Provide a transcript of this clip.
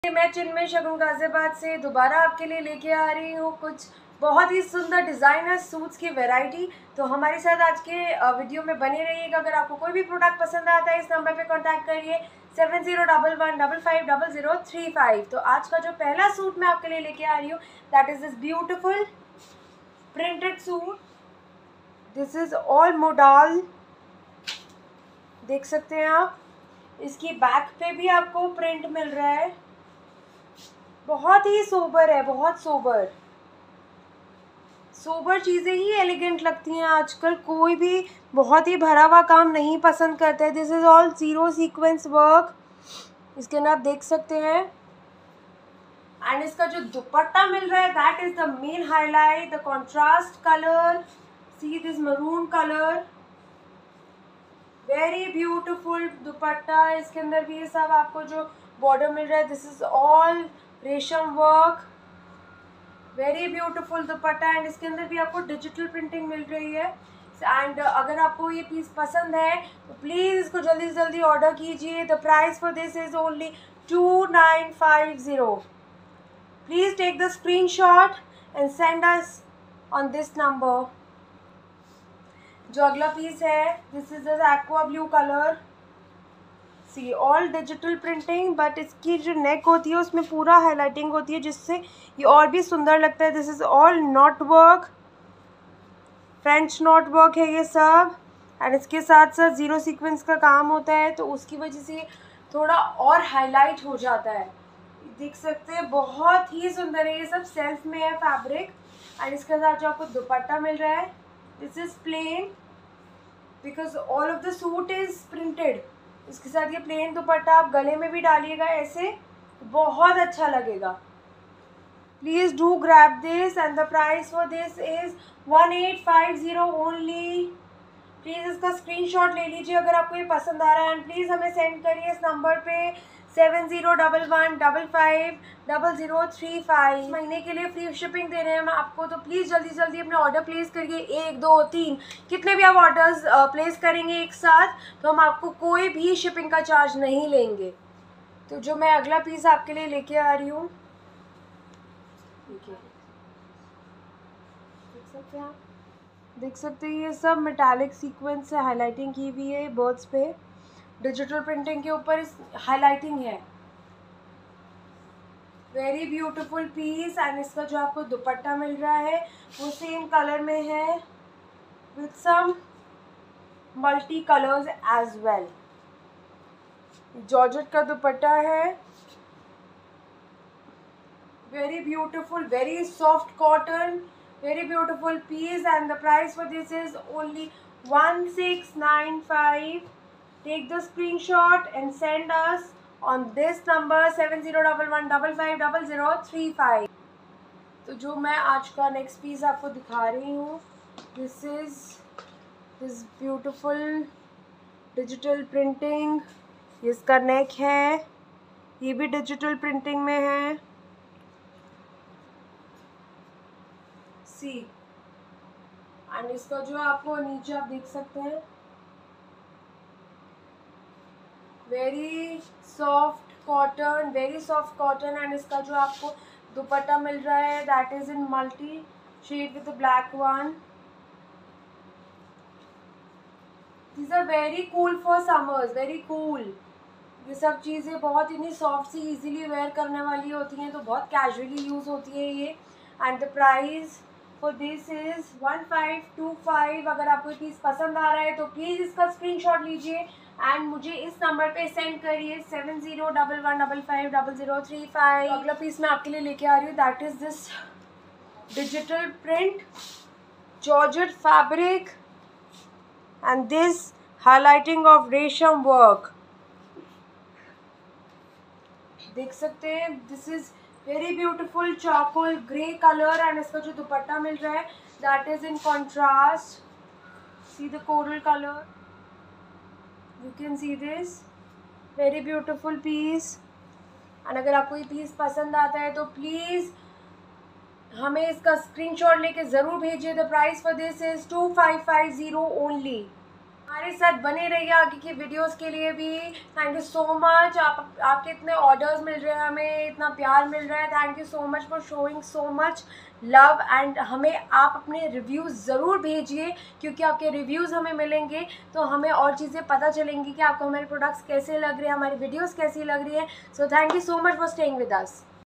मैं चिन्मय शगुन गाजियाबाद से दोबारा आपके लिए लेके आ रही हूँ कुछ बहुत ही सुंदर डिज़ाइनर सूट्स की वैरायटी। तो हमारे साथ आज के वीडियो में बने रहिएगा। अगर आपको कोई भी प्रोडक्ट पसंद आता है इस नंबर पे कांटेक्ट करिए 7011555035। तो आज का जो पहला सूट मैं आपके लिए लेके आ रही हूँ that is this beautiful printed suit. This is all modal, देख सकते हैं आप। इसकी बैक पे भी आपको प्रिंट मिल रहा है। बहुत ही सोबर है, बहुत सोबर चीज़ें ही एलिगेंट लगती हैं आजकल। कोई भी बहुत ही भरा हुआ काम नहीं पसंद करता है। This is all zero sequence work, इसके अंदर आप देख सकते हैं। एंड इसका जो दुपट्टा मिल रहा है that is the main highlight, the contrast colour, see this maroon colour, very beautiful दुपट्टा। इसके अंदर भी ये सब आपको जो बॉर्डर मिल रहा है दिस इज़ ऑल रेशम वर्क, वेरी ब्यूटीफुल दुपट्टा। एंड इसके अंदर भी आपको डिजिटल प्रिंटिंग मिल रही है। एंड अगर आपको ये पीस पसंद है तो प्लीज़ इसको जल्दी से जल्दी ऑर्डर कीजिए। The price for this is only 2950। Please take the screenshot and send us on this number. जो अगला पीस है this is aqua blue colour, see all digital printing, but इसकी जो नेक होती है उसमें पूरा हाईलाइटिंग होती है जिससे ये और भी सुंदर लगता है। This is all knot work, French knot work है ये सब। एंड इसके साथ साथ ज़ीरो सीक्वेंस का काम होता है तो उसकी वजह से थोड़ा और हाईलाइट हो जाता है। देख सकते हैं बहुत ही सुंदर है। ये सब सेल्फ में है फैब्रिक। एंड इसके साथ जो आपको दुपट्टा मिल रहा है this is plain because all of the suit is printed. इसके साथ ये प्लेन दुपट्टा आप गले में भी डालिएगा ऐसे, बहुत अच्छा लगेगा। Please do grab this and the price for this is 1850 only. Please इसका स्क्रीनशॉट ले लीजिए अगर आपको ये पसंद आ रहा है। एंड प्लीज़ हमें सेंड करिए इस नंबर पे 7011550035। महीने के लिए फ्री शिपिंग दे रहे हैं हम आपको, तो प्लीज़ जल्दी जल्दी अपने ऑर्डर प्लेस करिए। 1 2 3 कितने भी आप ऑर्डर्स प्लेस करेंगे एक साथ तो हम आपको कोई भी शिपिंग का चार्ज नहीं लेंगे। तो जो मैं अगला पीस आपके लिए लेके आ रही हूँ, देख सकते हैं ये सब मेटालिक सीक्वेंस से हाईलाइटिंग की हुई है। बर्ड्स पे डिजिटल प्रिंटिंग के ऊपर इस हाईलाइटिंग है। Very beautiful piece. एंड इसका जो आपको दुपट्टा मिल रहा है वो सेम कलर में है with some multi colours as well. Georgette का दुपट्टा है, very beautiful, very soft cotton, very beautiful piece. And the price for this is only 1695. Take the screenshot and send us on this number 7011550035. तो जो मैं आज का next piece आपको दिखा रही हूँ this is this beautiful digital printing. इसका नेक है, ये भी डिजिटल प्रिंटिंग में है। सी एंड इसका जो आपको नीचे आप देख सकते हैं very soft cotton, very soft cotton. And इसका जो आपको दुपट्टा मिल रहा है that is in multi shade with black one. These are very cool for summers, very cool. ये सब चीज़ें बहुत इतनी सॉफ्ट सी इजीली वेयर करने वाली होती हैं तो बहुत कैजुअली यूज़ होती है ये। And the price for this is 1525। अगर आपको ये पीस पसंद आ रहा है तो प्लीज़ इसका स्क्रीनशॉट लीजिए एंड मुझे इस नंबर पे सेंड करिए 7011550035। अगला पीस मैं आपके लिए लेके आ रही हूँ that is this digital print georgette fabric and this highlighting of resham work. देख सकते हैं this is very beautiful charcoal grey colour. And इसका जो दुपट्टा मिल रहा है that is in contrast, see the coral colour, you can see this very beautiful piece. And अगर आपको ये पीस पसंद आता है तो प्लीज़ हमें इसका स्क्रीनशॉट लेके ज़रूर भेजिए। The price for this is 2550 only. हमारे साथ बने रहिए आगे की वीडियोस के लिए भी। Thank you so much. आपके इतने ऑर्डर्स मिल रहे हैं, हमें इतना प्यार मिल रहा है। Thank you so much for showing so much love. And हमें आप अपने रिव्यूज़ ज़रूर भेजिए, क्योंकि आपके रिव्यूज़ हमें मिलेंगे तो हमें और चीज़ें पता चलेंगी कि आपको हमारे प्रोडक्ट्स कैसे लग रहे हैं, हमारी वीडियोज़ कैसी लग रही है। So thank you so much for staying with us.